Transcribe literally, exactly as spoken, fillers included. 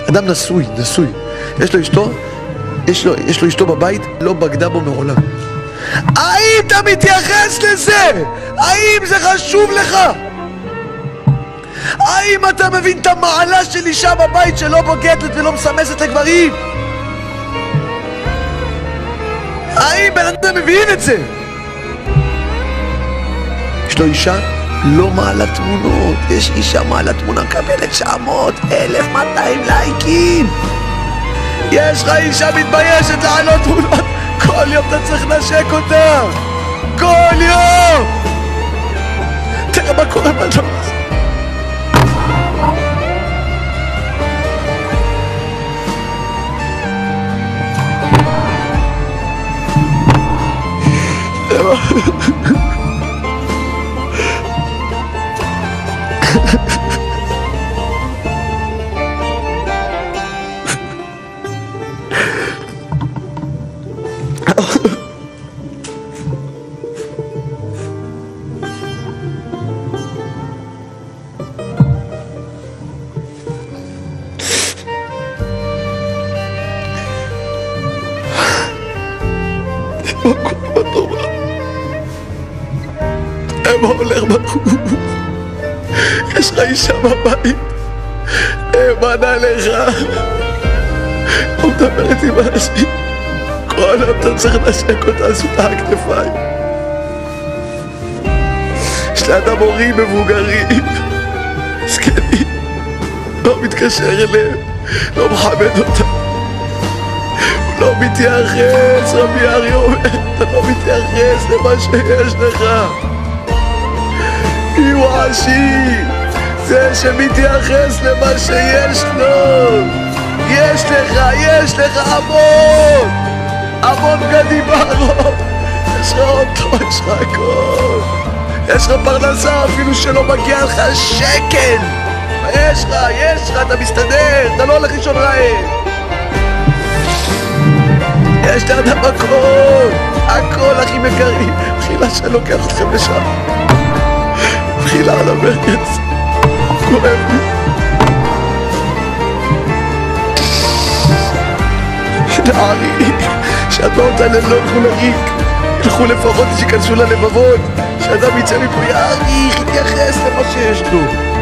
אדם נשוי, נשוי, יש לו אשתו, יש לו, יש לו אשתו בבית, לא בגדה בו מעולם. האם אתה מתייחס לזה? האם זה חשוב לך? האם אתה מבין את המעלה של אישה בבית שלא בוגדת ולא מסמסת לגברים? האם בן אדם מבין את זה? יש לו אישה לא מעלה תמונות, יש אישה מעלה תמונה מקבלת תשע מאות אלף מאתיים לייקים. יש לך אישה מתביישת לעלות תמונות, כל יום אתה צריך לנשק אותה, כל יום. תראה מה קורה בדבר הזה. מה הולך בחוץ? יש לך אישה בבית, נאמנה לך, הוא מדברת עם אנשים, כל יום אתה צריך לנשק אותה על סוטה הכתפיים. יש לאדם הורים מבוגרים, זקנים, לא מתקשר אליהם, לא מכבד אותם, הוא לא מתייחס, רבי אריה אומר, אתה לא מתייחס למה שיש לך. מי הוא עשיר? זה שמתייחס למה שיש לו. יש לך, יש לך המון, המון בגדים בארון, יש לך אוטו, יש לך הכל, יש לך פרנסה אפילו שלא מגיע לך שקל. יש לך, יש לך, אתה מסתדר, אתה לא הולך לישון רעב. יש לאדם הכל, הכל הכי מקרים. מחילה שאני לוקח אתכם לשם, מחילה על המרכז, כואב לי. נערי, שהדמעות האלה לא ילכו לריק, ילכו לפחות שייכנסו ללבבות, שאדם יצא מפה יעריך, יתייחס למה שיש לו.